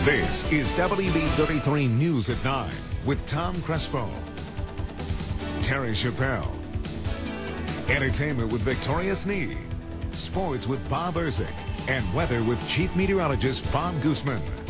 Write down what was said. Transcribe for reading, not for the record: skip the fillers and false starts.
This is WB33 News at 9 with Tom Crespo, Terry Chappelle, entertainment with Victoria Snee, sports with Bob Erzik, and weather with Chief Meteorologist Bob Guzman.